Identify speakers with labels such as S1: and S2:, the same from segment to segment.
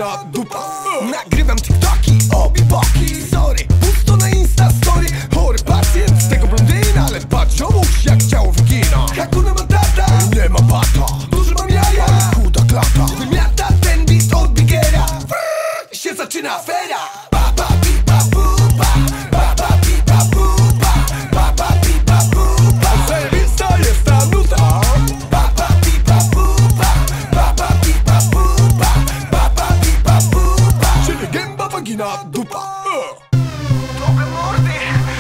S1: wagina, dupa. Nagrywam TikToki, obie boki. Sorry, pusto na Insta story. Chory pacjent z tego blondyna, ale patrz ziomuś jak ciało wygina. Hakuna Matata, nie ma bata. Duży mam jaja, ale chuda klata. Wymiata ten beat od Bigera. Się zaczyna afera. Baba pipa pupa, baba pipa pupa, baba pipa pupa. Zajebista jest ta nuta. Baba pipa pupa, baba pipa pupa, baba pipa pupa. Czyli gęba, wagina, dupa.
S2: Dobre mordy,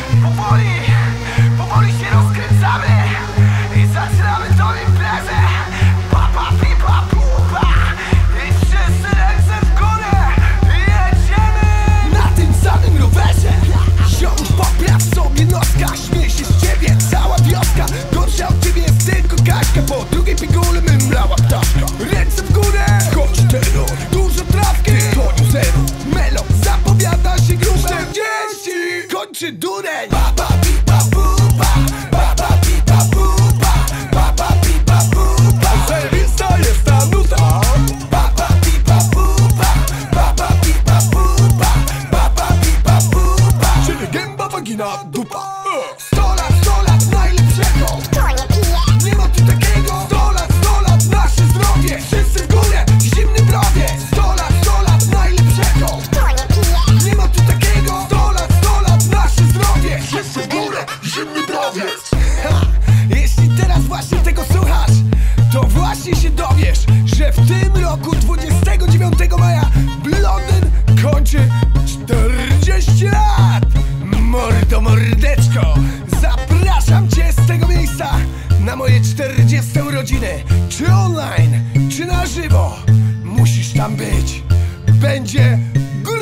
S2: powoli się rozkręcamy i zaczynamy tą imprezę. Baba pipa pupa i wszyscy ręce w górę i jedziemy
S1: Na tym samym rowerze. Ziomuś popraw sobie noska, śmieje się z ciebie cała wioska. Gorsza od ciebie jest tylko Kaśka, po drugiej piguły mymlała ptaszka. Ręce w górę, chodź terror, dużo trawki, koniu zero. Melo, zapowiada się grube 40, kończy dureń. Baba pipa pupa, baba pipa pupa, baba pipa pupa. Zajebista jest ta nuta. Baba pipa pupa, baba pipa pupa, baba pipa pupa. Czyli gęba, wagina, dupa. 100 lat najlepszego.
S3: Kto nie pije?
S1: Nie ma tu takiego. 100 lat nasze zdrowie. Wszyscy w górę, zimny browie. 100 lat najlepszego.
S3: Kto nie pije?
S1: Nie ma tu takiego. 100 lat nasze zdrowie. Wszyscy w górę, zimny browiec. Jeśli teraz właśnie tego słuchasz, to właśnie się dowiesz, że w tym roku 29 maja Blondyn kończy 40 lat. Mordo, mordeczko, zapraszam cię z tego miejsca na moje 40 urodziny. Czy online, czy na żywo, musisz tam być. Będzie